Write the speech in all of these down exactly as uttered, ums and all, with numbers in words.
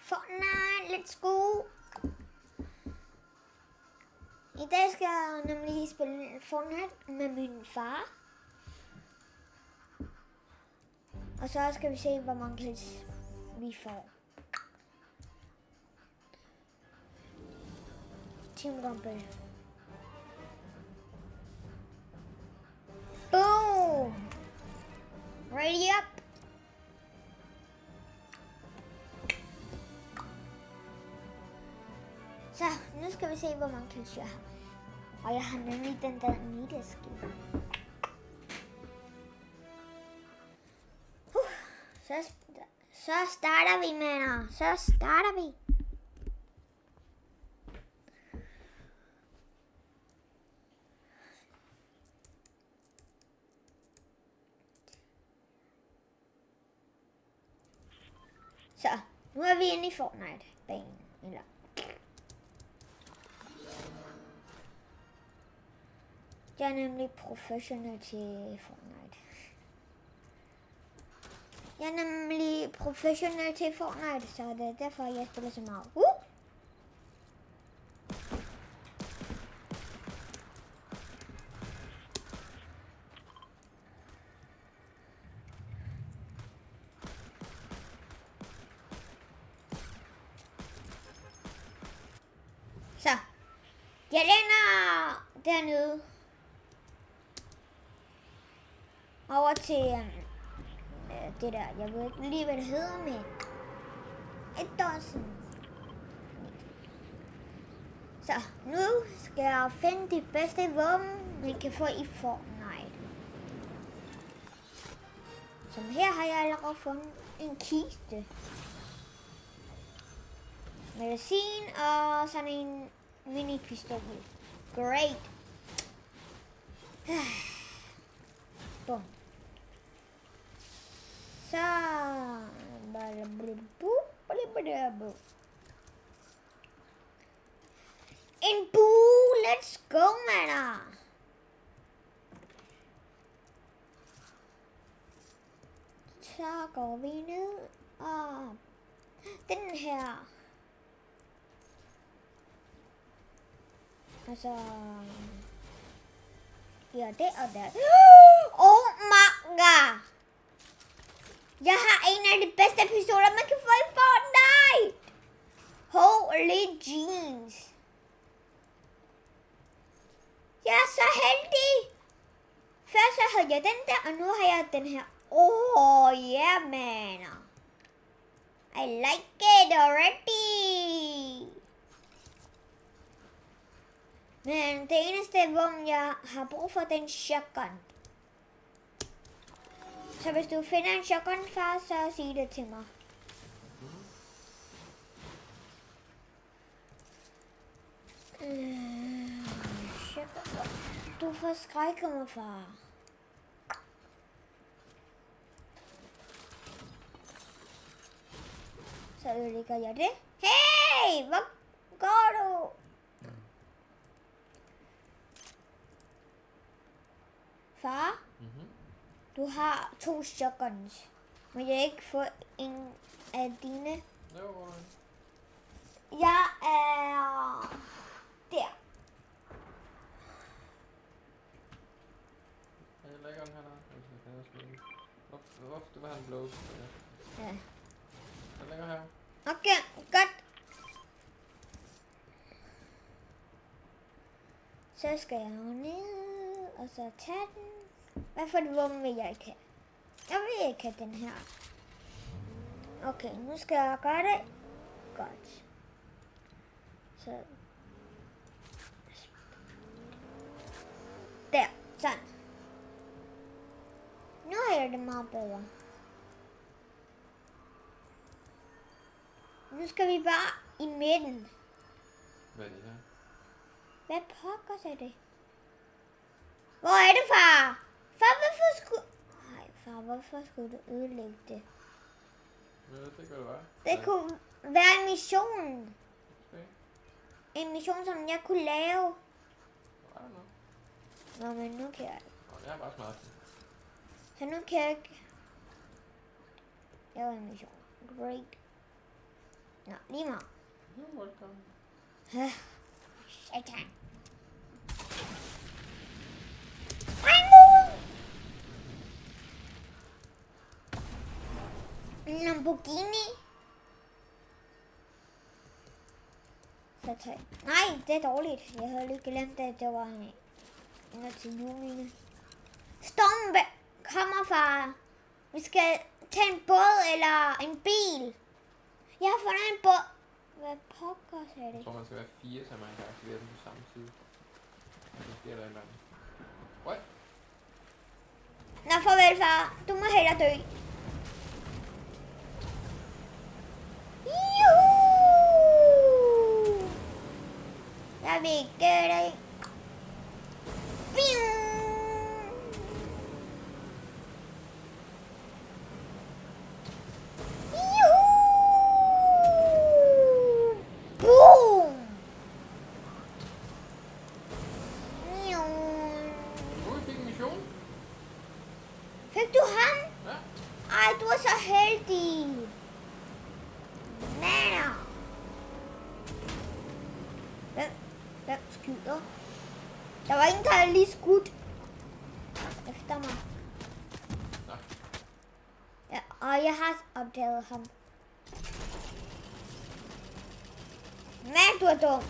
Fortnite, let's go. I dag skal jeg nemlig spille Fortnite med min far. Og så skal vi se, hvor mange kills vi får. Team Rumble. Boom! Ready up! Så, nu skal vi se, hvor mange kills jeg har. Og jeg har nemlig den der middagskin. Uh, så, så starter vi, venner. Så starter vi. Så, nu er vi inde i Fortnite-banen. Eller jeg er nemlig professionel til Fortnite. Jeg er nemlig professionel til Fortnite, så det er derfor, jeg spiller så meget. Uh! Så, jeg lænder dernede over til øh, det der, jeg ved ikke lige, hvad det hedder, men et dozen. Så, nu skal jeg finde de bedste våben, vi kan få i Fortnite. Som her har jeg allerede fundet en kiste. Medicin og sådan en mini-pistol. Great. Bum. Så. En bue. Let's go, mander. Så går vi ned og den her. Og så ja, det og der. Oh my god! Jeg har en af de bedste pistoler, man kan få i Fortnite! Holy jeans! Jeg er så heldig! Først så havde jeg den der, og nu har jeg den her. Oh yeah, man! I like it already! Men det eneste våben, jeg har brug for, det er en shotgun. Så hvis du finder en shotgun, far, så sig det til mig. Øh, du forskrækker mig, far. Så ødelægger jeg det. Hey, hvor går du? Far, mm-hmm. Du har to shotguns. Må jeg ikke få en af dine? Jo, jeg er der. Jeg lægger den her der. Hvorfor det var han blå? Ja. Jeg lægger her. Okay, godt. Så skal jeg ned, og så tage den. Hvad for et våben vil jeg ikke have? Jeg vil ikke have den her. Okay, nu skal jeg gøre det. Godt. Så. Der, sådan. Nu har jeg det meget bedre. Nu skal vi bare i midten. Hvad er det her? Hvad pokker er det? Hvor er det, far? Far, hvorfor skulle... Nej, far, hvorfor skulle du ødelægge det? Jeg ved ikke, hvad det var. Det ja. Kunne være en mission. Okay. En mission, som jeg kunne lave. Hvad er det nu? Nå, men nu kan jeg ikke. Jeg er bare smart. Så nu kan jeg ikke lave en mission. Great. Nå, lige meget. You're welcome. Øh, Satan. Regnbuen! En Lamborghini. Så tager jeg. Nej, det er dårligt. Jeg havde lige glemt, at det var en en til juni. Stormen kommer fra. Vi skal tage en båd eller en bil. Jeg har fundet en båd. Hvad pokker er Jeg det? tror, man skal være fire, så man kan aktivere dem på samme tid. Og så sker der et eller andet. What? Nå, farvel far. Du må hellere dø. Juhu! Jeg vil ikke det. Bing! Juhu! Boom! Miau. Nu vi fik en mission. Fik du ham? Ja. Ej, du er så heldig. Nana. Hvem? Hvem skyder? Der var ingen, der havde lige skudt efter mig. Nej. Ja, og jeg har opdaget ham. Men du er dum.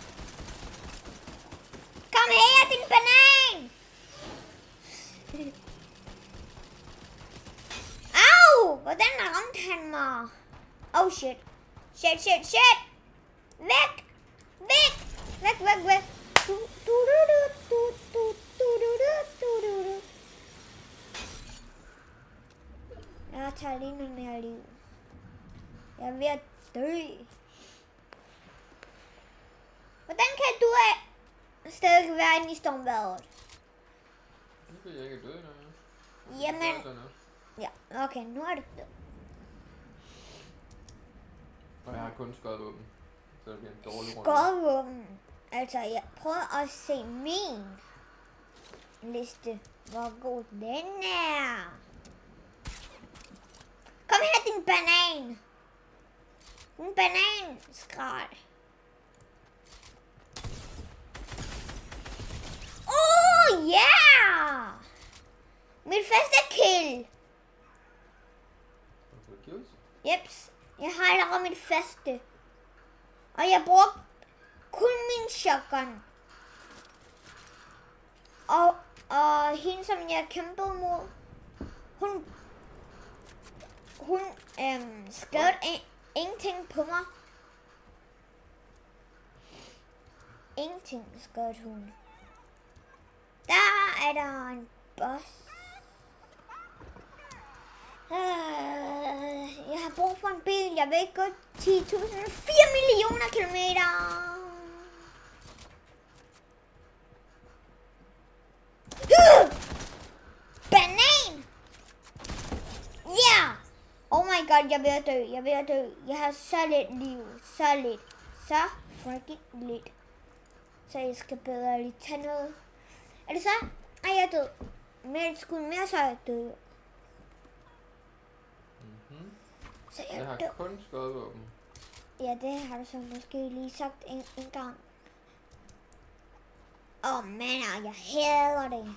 Kom her, din banan! Au! Hvordan ramte han mig? Oh shit. Shit, shit, shit! Væk! Væk! Væk, væk, væk! Du, du, du, du, du, du, du, du, du, du, du. Jeg tager lige noget mere liv. Jeg er ved at dø. Hvordan kan du stadig være inde i stormværet? Nu kan jeg ikke døde noget. Jamen, ja, okay, nu er det død. Og jeg har kun skodvåben, så det bliver en dårlig runde. Skodvåben. Altså, jeg prøver at se min liste, hvor god den er. Kom her, din banan. Din bananskrald. Oh, yeah! Mit første kill. Har du fået kills? Jeps, jeg har allerede mit første. Og jeg brugte kun min shotgun. Og, og hende, som jeg kæmpede mod, hun, hun øhm, skrev ingenting på mig. Ingenting skrev hun. Der er der en boss. Uh, jeg har brug for en bil. Jeg vil ikke gå ti tusind fire millioner kilometer. Uh! Banan! Ja! Yeah! Oh my god, jeg er ved at dø. Jeg er ved at dø. Jeg har så lidt liv. Så lidt. Så freaking lidt. Så jeg skal bedre lige tage noget. Er det så? Ej, jeg er død. Med et skud mere, så er jeg død. Mm-hmm. Så jeg, Jeg har død. kun skodvåben. Ja, det har du så måske lige sagt en, en gang. Åh, oh, man, jeg hader det.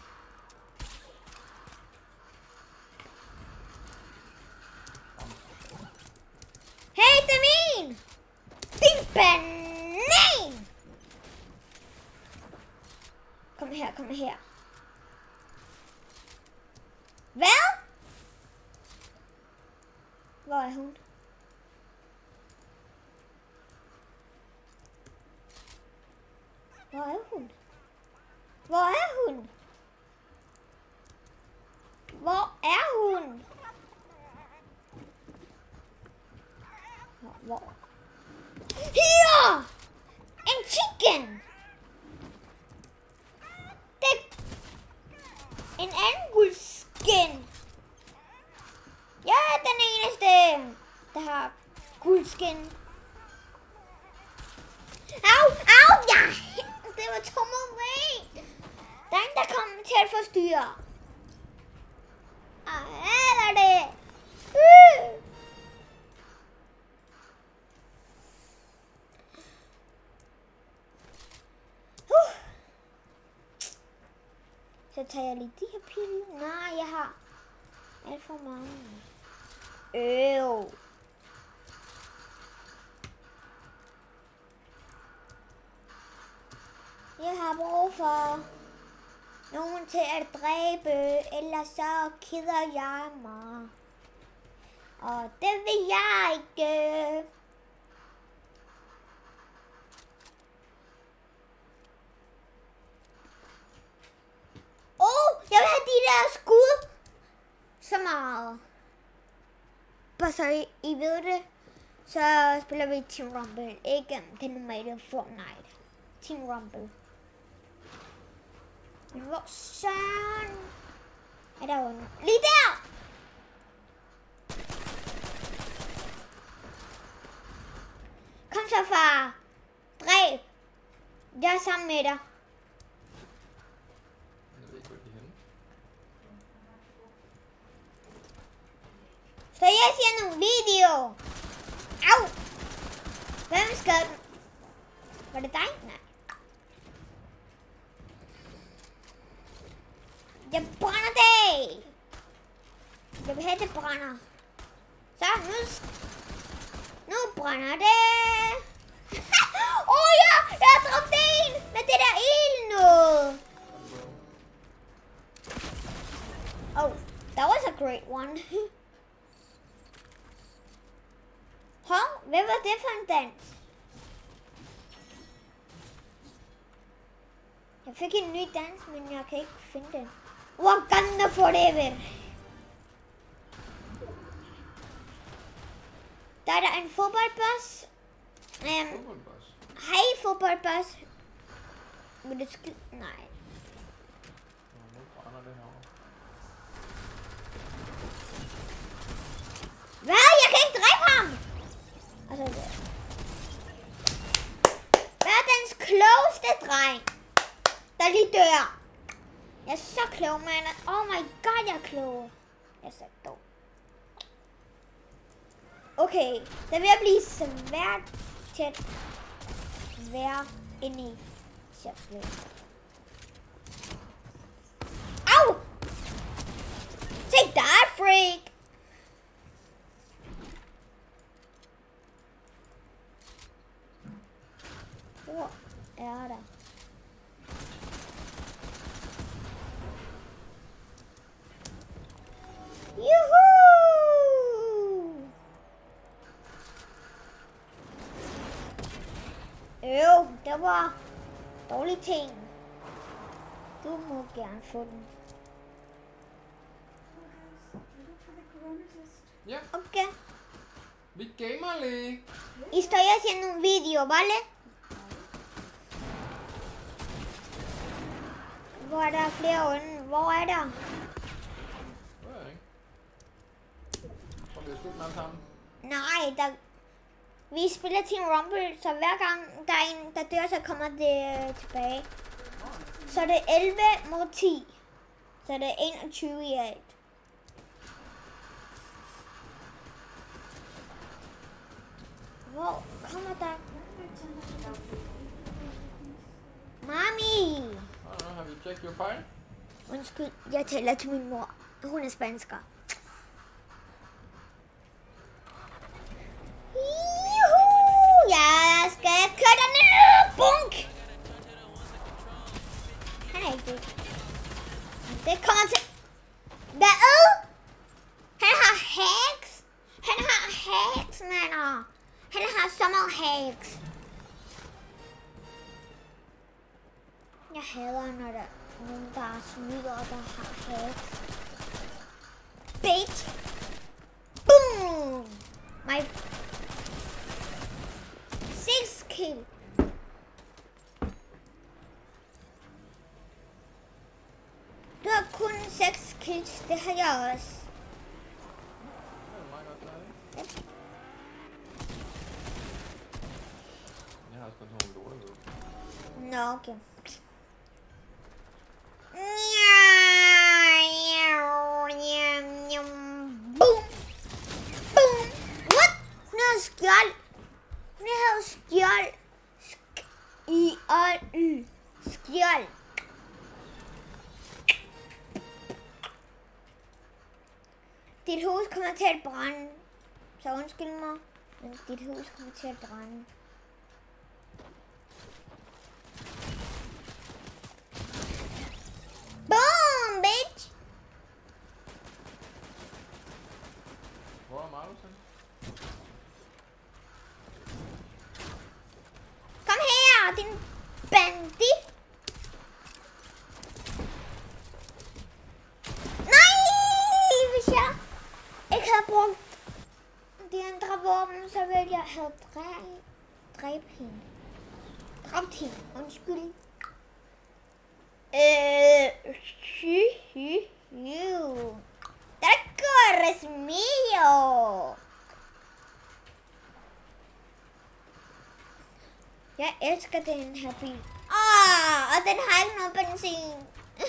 Hey, det er min! Din banan! Kom her, kom her. Hvad? Hvor er hun? Hvor er hun? Hvor er hun? Hvor er hun? Hvor? Her! En chicken! Det en anden guldskin. Jeg er den eneste, der har guldskin. Au, au, ja! Det var tommet væk. Der er en, der kommer til at forstyrre. Hvad er det? Uh. Så tager jeg lige de her pile. Nej, jeg har alt for mange. Øv. Jeg har brug for nogen til at dræbe, ellers så keder jeg mig. Og det vil jeg ikke. Åh, oh, jeg vil have de der skud. Så meget. Bare så I, I ved det, så spiller vi Team Rumble. Ikke den normale Fortnite. Team Rumble. Men hvor søren er der jo lige der! Kom så, far! Dræb! Jeg er sammen med dig. Jeg ved ikke, hvor de er henne. Så jeg siger nogle video. Au! Hvem skød den? Var det dig? Nej. Jeg brænder det! Jeg vil have, det brænder. Så, nu, nu brænder det! Åh oh, ja! Jeg har dræbt en! Med det der ild nu! Oh, that was a great one. Hov, hvad var det for en dans? Jeg fik en ny dans, men jeg kan ikke finde den. Wakanda forever. Der er der en fodboldbus. Um, Fodboldbus? Hej fodboldbus. Vil det skyde? Nej. Nu brænder det herovre. Hvad? Jeg kan ikke dræbe ham! Altså, hvad er dens klogeste dreng, der lige dør? Jeg er så klog, mand. Oh my god, jeg er klog. Jeg er så dum. Okay, det er ved at blive svært til at være inde i chaplet. Au! Take that, freak! Hvor er der? Juhu! Øv, det var dårlige ting. Du må gerne få den. Ja, Okay. vi gamer lige. I står jeg ser nogle videoer, vale? Hvor er der flere onde? Hvor er der? Det ved jeg ikke. Jeg tror, vi har slut med alle sammen. Nej, der... Vi spiller Team Rumble, så hver gang der er en, der dør, så kommer det øh, tilbage. Så det er elleve mod ti. Så det er enogtyve i alt. Hvor kommer der? Mami! Nå, har vi tjekket your file? Undskyld, jeg taler til min mor. Hun er spansker. Juhu! Jeg skal køre derned! Bunk! Han er ikke det. Det kommer til... Hvad? Han har hacks! Han har hacks, mander! Han har så meget hacks. Jeg hader, når der er nogen, der er snyder og der har hacks. Bitch! Boom! My six kill. Du har kun seks kills, det har jeg også. Det er meget godt lavet, ikke? Jeg har også kun sådan nogle lorte ved. Nå, okay. Boom! Boom! What? Hun havde skjold. Hun havde skjold. Sk I og Y. Skjold. dit hus kommer til at brænde. Så undskyld mig, men dit hus kommer til at brænde. Boom, bitch! Hvor er Marlus henne? Kom her, din bandit! Nej! Hvis jeg ikke havde brugt de andre våben, så ville jeg have dræbt dræbt hende. Dræbt hende, undskyld. Øh, hy, hy, hy. Taco mío. Jeg elsker den her bil. Åh, og den har ikke noget benzin.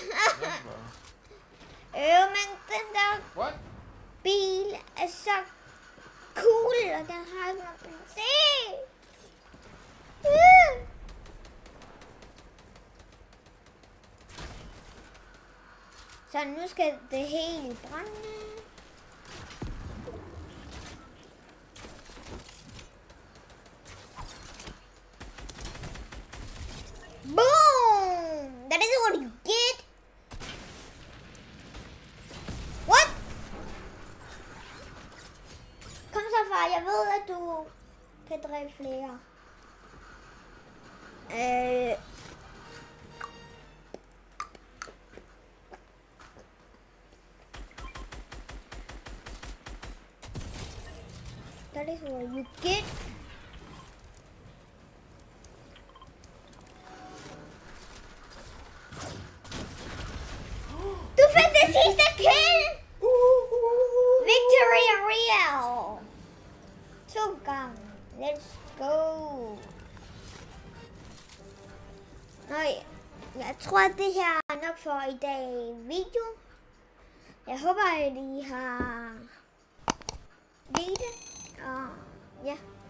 Øh, men den der What? bil er så cool, og den har ikke noget benzin. Uh. Så nu skal det hele brænde. Boom! That is what you get. What? Kom så, far. Jeg ved, at du kan dræbe flere. Øh... That is what you get. Du fik det sidste kill! Victory real! To gange. Let's go! Nej, jeg tror, at det her er nok for i dag video. Jeg håber, at I har lide det. Og ja.